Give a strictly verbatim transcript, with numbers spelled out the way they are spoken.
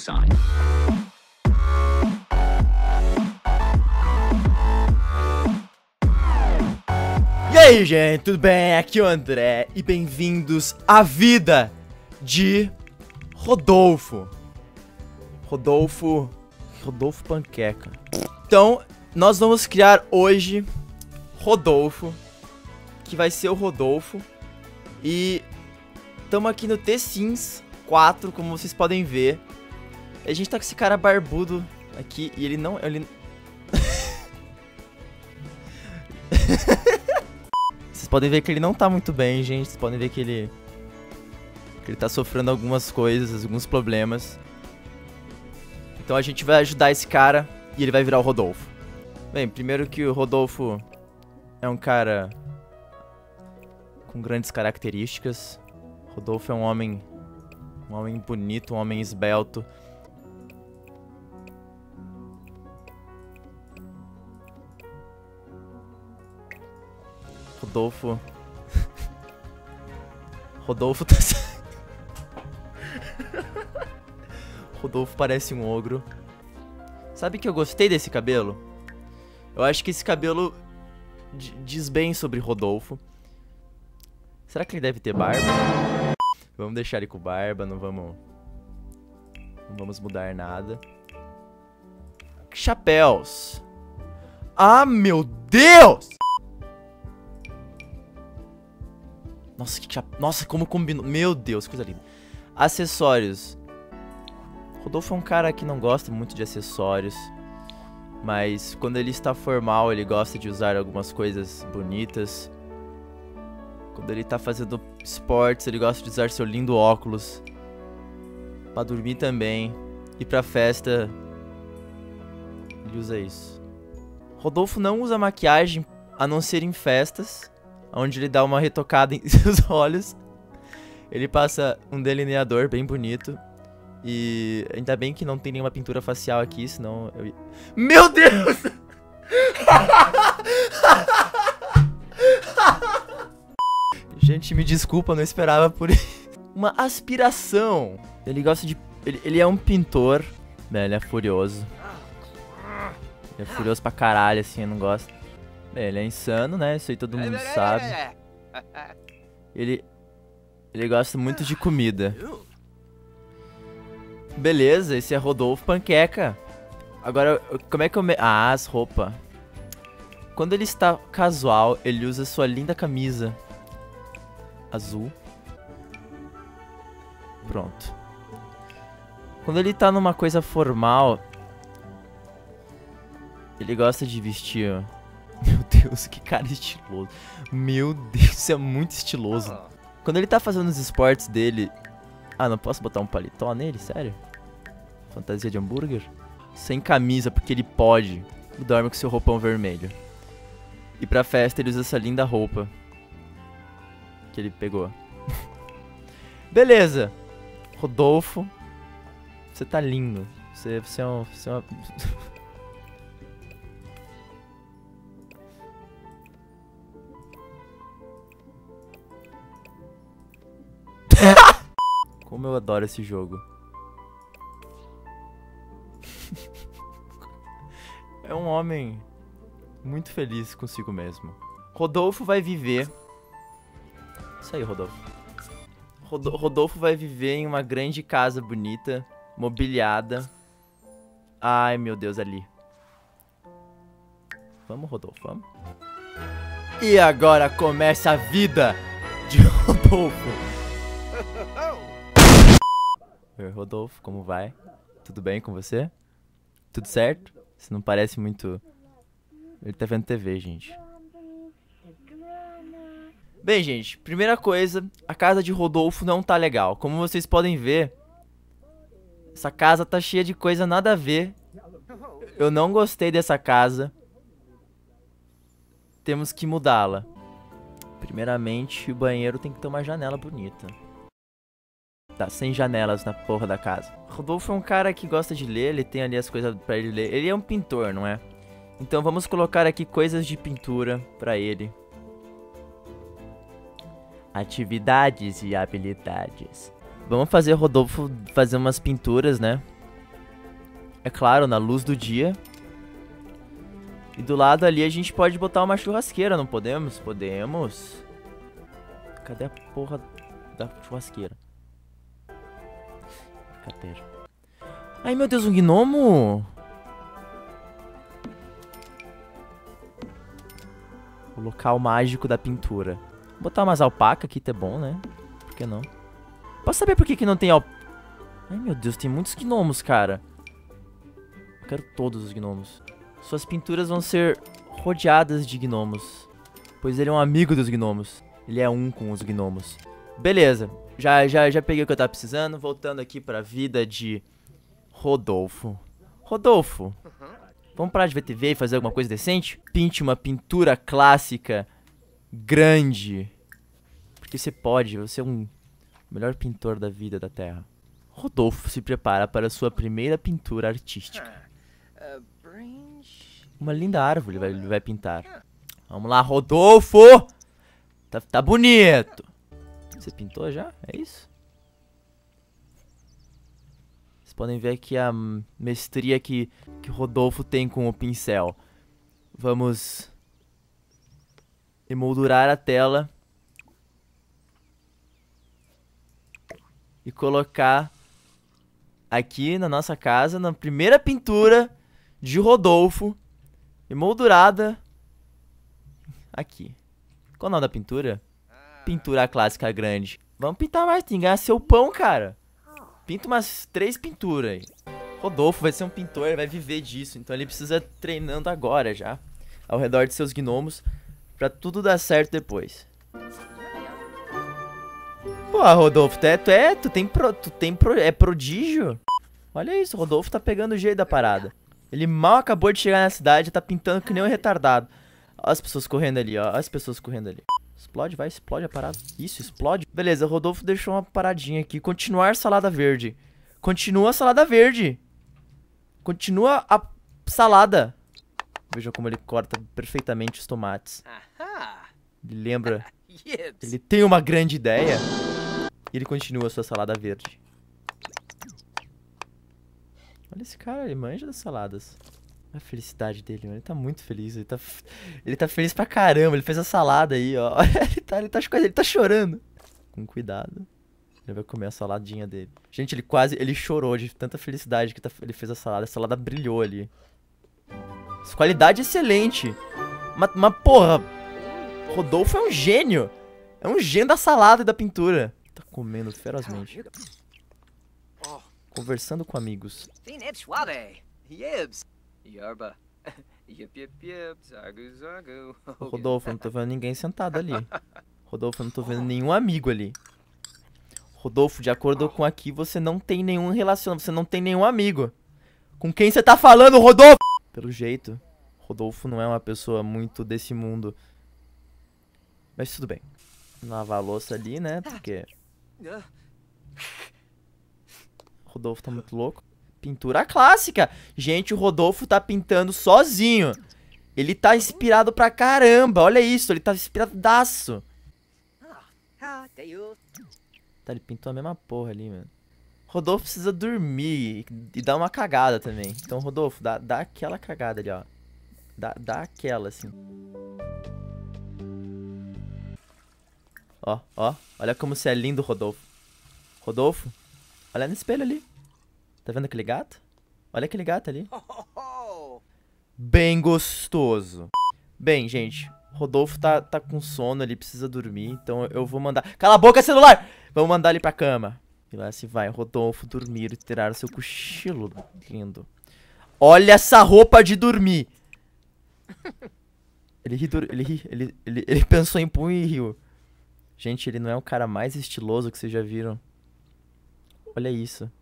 sign. E aí, gente, tudo bem? Aqui é o André e bem-vindos à vida de Rodolfo. Rodolfo... Rodolfo Panqueca. Então, nós vamos criar hoje Rodolfo, que vai ser o Rodolfo. E estamos aqui no The Sims quatro, como vocês podem ver. A gente tá com esse cara barbudo aqui e ele não... Ele... Vocês podem ver que ele não tá muito bem, gente. Vocês podem ver que ele... Que ele tá sofrendo algumas coisas, alguns problemas. Então a gente vai ajudar esse cara e ele vai virar o Rodolfo. Bem, primeiro que o Rodolfo é um cara com grandes características. Rodolfo é um homem... Um homem bonito, um homem esbelto. Rodolfo... Rodolfo tá... Rodolfo parece um ogro. Sabe que eu gostei desse cabelo? Eu acho que esse cabelo diz bem sobre Rodolfo. Será que ele deve ter barba? Vamos deixar ele com barba, não vamos... Não vamos mudar nada. Chapéus. Ah, meu Deus! Nossa, que chapéu. Nossa, como combinou. Meu Deus, coisa linda. Acessórios. Rodolfo é um cara que não gosta muito de acessórios, mas quando ele está formal, ele gosta de usar algumas coisas bonitas. Quando ele está fazendo esportes, ele gosta de usar seu lindo óculos. Pra dormir também. E pra festa, ele usa isso. Rodolfo não usa maquiagem, a não ser em festas, onde ele dá uma retocada em seus olhos. Ele passa um delineador bem bonito. E ainda bem que não tem nenhuma pintura facial aqui, senão eu... Meu Deus! Gente, me desculpa, eu não esperava por isso. Uma aspiração. Ele gosta de... Ele, ele é um pintor. Bem, ele é furioso. Ele é furioso pra caralho, assim, eu não gosto. Bem, ele é insano, né? Isso aí todo mundo sabe. Ele... Ele gosta muito de comida. Beleza, esse é Rodolfo Panqueca. Agora, como é que eu... Me... Ah, as roupas. Quando ele está casual, ele usa sua linda camisa azul. Pronto. Quando ele tá numa coisa formal, ele gosta de vestir... Meu Deus, que cara estiloso. Meu Deus, isso é muito estiloso. Quando ele tá fazendo os esportes dele... Ah, não posso botar um paletó nele? Sério? Fantasia de hambúrguer? Sem camisa, porque ele pode. Dorme com seu roupão vermelho. E pra festa ele usa essa linda roupa que ele pegou. Beleza. Rodolfo. Você tá lindo. Você, você é um... Você é uma... Como eu adoro esse jogo. É um homem muito feliz consigo mesmo. Rodolfo vai viver... Isso aí, Rodolfo. Rodo Rodolfo vai viver em uma grande casa bonita, mobiliada. Ai, meu Deus, ali. Vamos, Rodolfo, vamos. E agora começa a vida de Rodolfo. Oi, Rodolfo, como vai? Tudo bem com você? Tudo certo? Você não parece muito... Ele tá vendo T V, gente. Bem, gente, primeira coisa, a casa de Rodolfo não tá legal. Como vocês podem ver, essa casa tá cheia de coisa nada a ver. Eu não gostei dessa casa. Temos que mudá-la. Primeiramente, o banheiro tem que ter uma janela bonita. Tá sem janelas na porra da casa. Rodolfo é um cara que gosta de ler, ele tem ali as coisas pra ele ler. Ele é um pintor, não é? Então vamos colocar aqui coisas de pintura pra ele. Atividades e habilidades. Vamos fazer o Rodolfo fazer umas pinturas, né? É claro, na luz do dia. E do lado ali a gente pode botar uma churrasqueira, não podemos? Podemos. Cadê a porra da churrasqueira? Cadê? Ai, meu Deus, um gnomo! O local mágico da pintura. Vou botar umas alpacas aqui, tá bom, né? Por que não? Posso saber por que, que não tem alpaca? Ai, meu Deus, tem muitos gnomos, cara. Eu quero todos os gnomos. Suas pinturas vão ser rodeadas de gnomos. Pois ele é um amigo dos gnomos. Ele é um com os gnomos. Beleza. Já, já, já peguei o que eu tava precisando. Voltando aqui pra vida de Rodolfo. Rodolfo. Vamos parar de ver T V e fazer alguma coisa decente? Pinte uma pintura clássica grande. Porque você pode. Você é um melhor pintor da vida da Terra. Rodolfo se prepara para sua primeira pintura artística. Uma linda árvore vai, ele vai pintar. Vamos lá, Rodolfo! Tá, tá bonito. Você pintou já? É isso? Vocês podem ver aqui a mestria que, que Rodolfo tem com o pincel. Vamos emoldurar a tela. E colocar aqui na nossa casa, na primeira pintura de Rodolfo, emoldurada aqui. Qual o nome da pintura? Pintura clássica grande. Vamos pintar mais, tem que ganhar seu pão, cara. Pinta umas três pinturas aí. Rodolfo vai ser um pintor, ele vai viver disso, então ele precisa treinando agora já, ao redor de seus gnomos, pra tudo dar certo depois. Pô, Rodolfo, tu é, tu é, tu tem, pro, tu tem pro, é prodígio. Olha isso, o Rodolfo tá pegando o jeito da parada. Ele mal acabou de chegar na cidade e tá pintando que nem um retardado. Olha as pessoas correndo ali, ó, olha as pessoas correndo ali. Explode, vai, explode a parada. Isso, explode. Beleza, o Rodolfo deixou uma paradinha aqui. Continuar salada verde. Continua a salada verde. Continua a salada. Vejam como ele corta perfeitamente os tomates. Ele lembra. Ele tem uma grande ideia. E ele continua a sua salada verde. Olha esse cara, ele manja das saladas. Olha a felicidade dele, mano. Ele tá muito feliz. Ele tá, ele tá feliz pra caramba. Ele fez a salada aí, ó. ele, tá, ele, tá, ele tá chorando. Com cuidado. Ele vai comer a saladinha dele. Gente, ele quase... Ele chorou de tanta felicidade que tá, ele fez a salada. A salada brilhou ali. Qualidade excelente. Mas, mas porra... Rodolfo é um gênio. É um gênio da salada e da pintura. Tá comendo ferozmente. Conversando com amigos. Rodolfo, eu não tô vendo ninguém sentado ali. Rodolfo, eu não tô vendo nenhum amigo ali. Rodolfo, de acordo com aqui, você não tem nenhum relacionamento. Você não tem nenhum amigo. Com quem você tá falando, Rodolfo? Pelo jeito, Rodolfo não é uma pessoa muito desse mundo. Mas tudo bem. Lavar a louça ali, né? Porque... Rodolfo tá muito louco. Pintura clássica. Gente, o Rodolfo tá pintando sozinho. Ele tá inspirado pra caramba. Olha isso, ele tá inspiradaço. Tá, ele pintou a mesma porra ali, mano. Rodolfo precisa dormir e, e dar uma cagada também. Então, Rodolfo, dá, dá aquela cagada ali, ó. Dá, dá aquela, assim. Ó, ó. Olha como você é lindo, Rodolfo. Rodolfo, olha no espelho ali. Tá vendo aquele gato? Olha aquele gato ali. Bem gostoso. Bem, gente. Rodolfo tá, tá com sono, ele precisa dormir. Então eu vou mandar... Cala a boca, celular! Vamos mandar ele pra cama. E lá se vai, Rodolfo dormir e tirar o seu cochilo lindo. Olha essa roupa de dormir. Ele ri, ele, ri ele, ele, ele pensou em punho e riu. Gente, ele não é o cara mais estiloso que vocês já viram. Olha isso.